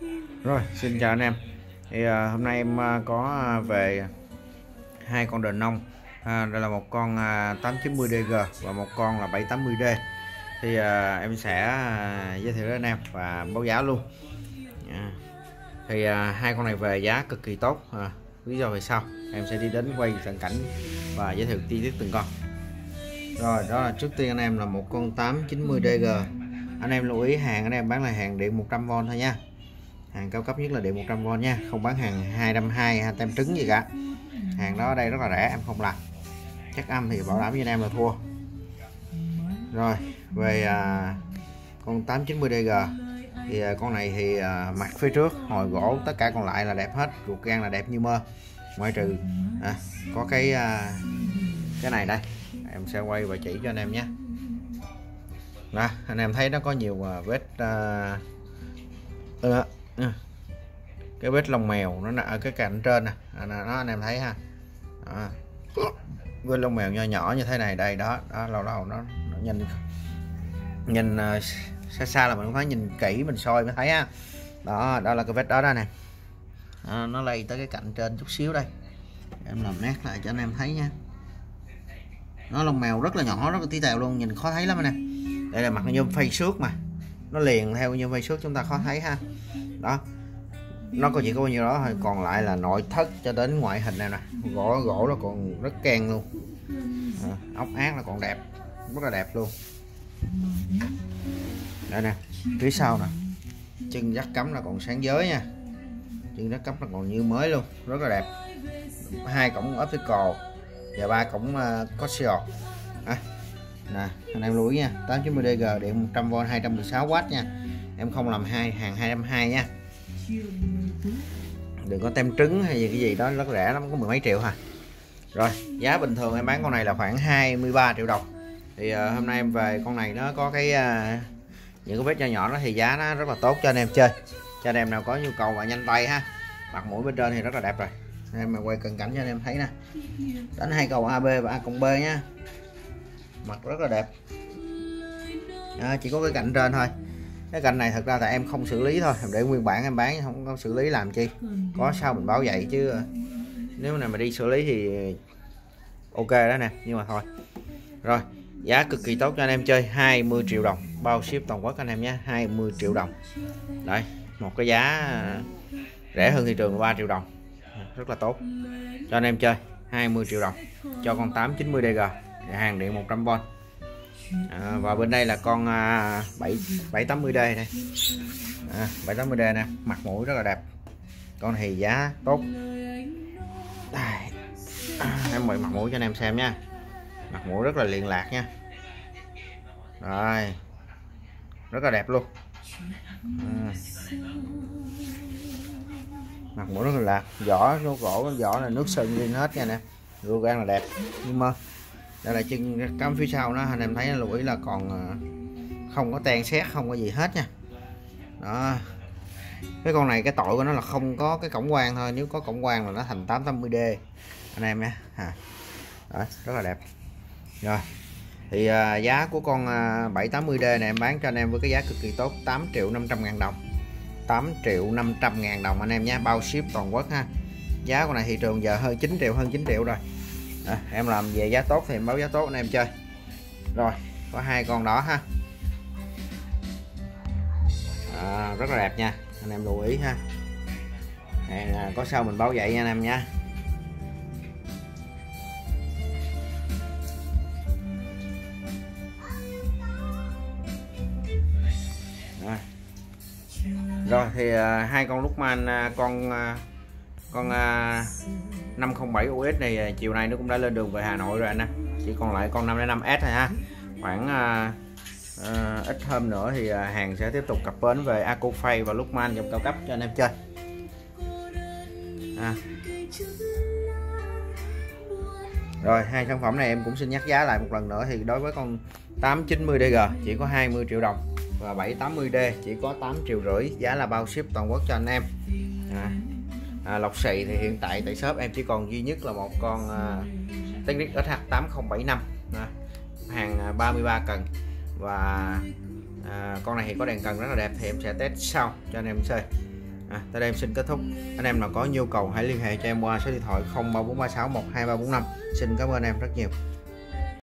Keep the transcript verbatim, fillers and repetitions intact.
Rồi, xin chào anh em. Thì à, hôm nay em à, có về hai con đờn nông. À, đây là một con à, tám chín mươi D G và một con là bảy tám mươi D. Thì à, em sẽ à, giới thiệu đến anh em và báo giá luôn. À, thì à, hai con này về giá cực kỳ tốt. À, lý do về sau em sẽ đi đến quay cận cảnh và giới thiệu chi tiết từng con. Rồi, đó là trước tiên anh em là một con tám chín mươi D G. Anh em lưu ý hàng anh em bán là hàng điện một trăm vôn thôi nha. Hàng cao cấp nhất là điện một trăm vôn nha, không bán hàng hai trăm hai mươi hai tem trứng gì cả. Hàng đó ở đây rất là rẻ, em không làm. Chắc âm thì bảo đảm với anh em là thua. Rồi về à, con tám chín mươi D G thì à, con này thì à, mặt phía trước hồi gỗ tất cả còn lại là đẹp hết, ruột gan là đẹp như mơ, ngoại trừ à, có cái à, cái này đây em sẽ quay và chỉ cho anh em nhé. Đó, anh em thấy nó có nhiều à, vết à, uh, cái vết lông mèo nó nằm ở cái cạnh trên nè, nó anh em thấy ha. Đó. Vết lông mèo nho nhỏ như thế này đây, đó đó lâu lâu nó, nó nhìn nhìn uh, xa xa là mình cũng thấy, nhìn kỹ mình soi mới thấy á. Đó, đó là cái vết đó đó nè. Đó, nó lây tới cái cạnh trên chút xíu đây, em làm nét lại cho anh em thấy nha. Nó lông mèo rất là nhỏ, rất là tí tẹo luôn, nhìn khó thấy lắm anh em. Đây là mặt nhôm phay xước mà nó liền theo nhôm phay xước, chúng ta khó thấy ha. Đó, nó có chỉ có bao nhiêu đó thôi, còn lại là nội thất cho đến ngoại hình này nè, gỗ gỗ nó còn rất keng luôn. À, ốc ác là còn đẹp, rất là đẹp luôn. Đây nè, phía sau nè, chân dắt cắm là còn sáng giới nha, chân dắt cắm là còn như mới luôn, rất là đẹp. Hai cổng optical và ba cổng uh, coaxial. À, nè anh em lưu ý nha, tám chín mươi D G điện một trăm vôn hai trăm mười sáu oát nha, em không làm hai hàng hai trăm hai mươi nha. Đừng có tem trứng hay gì cái gì đó, rất rẻ lắm, có mười mấy triệu ha. Rồi giá bình thường em bán con này là khoảng hai mươi ba triệu đồng. Thì uh, hôm nay em về con này nó có cái uh, những cái vết nhỏ nhỏ đó thì giá nó rất là tốt cho anh em chơi, cho anh em nào có nhu cầu và nhanh tay ha. Mặt mũi bên trên thì rất là đẹp rồi, em mà quay cận cảnh cho anh em thấy nè, đánh hai cầu A B và A cộng B nha, mặt rất là đẹp. À, chỉ có cái cạnh trên thôi, cái cạnh này thật ra là em không xử lý thôi, em để nguyên bản em bán, không có xử lý làm chi, có sao mình báo vậy chứ nếu này mà đi xử lý thì ok đó nè, nhưng mà thôi. Rồi giá cực kỳ tốt cho anh em chơi, hai mươi triệu đồng bao ship toàn quốc anh em nhé, hai mươi triệu đồng. Đấy, một cái giá rẻ hơn thị trường ba triệu đồng, rất là tốt cho anh em chơi, hai mươi triệu đồng cho con tám chín mươi D G hàng điện một trăm vôn. À, và bên đây là con à, bảy tám mươi D này, à, bảy tám mươi D nè, mặt mũi rất là đẹp, con thì giá tốt. À, em mời mặt mũi cho anh em xem nha, mặt mũi rất là liền lạc nha. Rồi rất là đẹp luôn. À, mặt mũi rất là lạc, vỏ nó gỗ, vỏ là nước sơn lên hết nha nè, ruột gan là đẹp nhưng mà đây là chân cắm phía sau nó, anh em thấy lưu ý là còn không có tan xét, không có gì hết nha. Đó, cái con này cái tội của nó là không có cái cổng quang thôi, nếu có cổng quang là nó thành tám tám mươi D anh em nha. À, đó, rất là đẹp. Rồi thì à, giá của con à, bảy tám mươi D này em bán cho anh em với cái giá cực kỳ tốt, tám triệu năm trăm ngàn đồng, tám triệu năm trăm ngàn đồng anh em nha, bao ship toàn quốc ha. Giá con này thị trường giờ hơn chín triệu, hơn chín triệu rồi. À, em làm về giá tốt thì em báo giá tốt anh em chơi. Rồi có hai con đó ha. À, rất là đẹp nha, anh em lưu ý ha. À, có sao mình báo vậy nha anh em nha. Rồi, rồi thì à, hai con Luckman à, con à, con à, năm không bảy U S này à, chiều nay nó cũng đã lên đường về Hà Nội rồi anh em, chỉ còn lại con năm không năm S này ha. Khoảng à, à, ít hôm nữa thì à, hàng sẽ tiếp tục cập bến về Acofay và Luckman dòng cao cấp cho anh em chơi. À. Rồi hai sản phẩm này em cũng xin nhắc giá lại một lần nữa, thì đối với con tám chín mươi D G chỉ có hai mươi triệu đồng và bảy tám mươi D chỉ có tám triệu rưỡi, giá là bao ship toàn quốc cho anh em. À. À, lọc xì thì hiện tại tại shop em chỉ còn duy nhất là một con uh, Technic S H tám không bảy năm, à, hàng ba mươi ba cần, và à, con này thì có đèn cần rất là đẹp, thì em sẽ test sau cho anh em chơi. À, tới đây em xin kết thúc. Anh em nào có nhu cầu hãy liên hệ cho em qua số điện thoại không ba bốn ba sáu một hai ba bốn năm. Xin cảm ơn em rất nhiều.